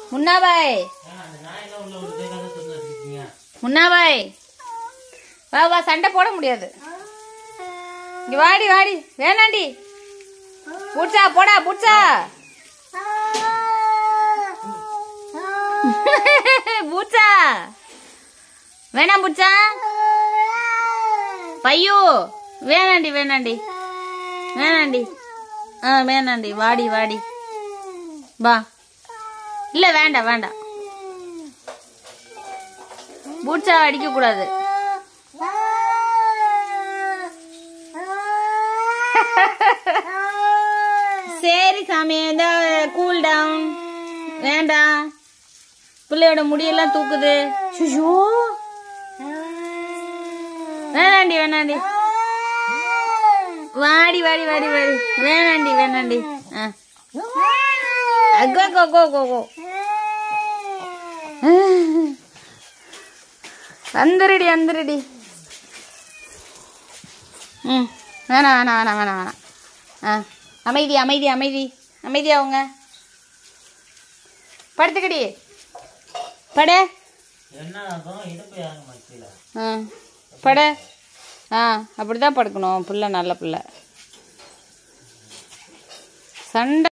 முன்னா பாய் முன்னா பாய் வா வா சண்டை போட முடியாது இங்க வாடி வாடி வேணாண்டி பூட்சா போடா பூட்சா பூட்சா வேணாம் பூட்சா பையோ வேணாண்டி வேணாண்டி வேணாண்டி வேணாண்டி வாடி வாடி வா இல்ல வேண்டாம் வேண்டாம் பூட்சா அடிக்க கூடாது சரி சாமி கூல் டவுன் வேண்டாம் பிள்ளையோட முடியெல்லாம் தூக்குது வேணாண்டி வேணாண்டி வாடி வாடி வாடி வாடி வேணாண்டி வேணாண்டி அக்கோ கோ கோ கோ கோ வந்துருடி வந்துருடி வேணாம் வேணாம் வேணாம் வேணாம் வேணாம் அமைதி அமைதி அமைதி அமைதியாவுங்க படுத்துக்கடி படு படு அப்படிதான் படுக்கணும் புள்ள நல்ல புள்ள சண்டை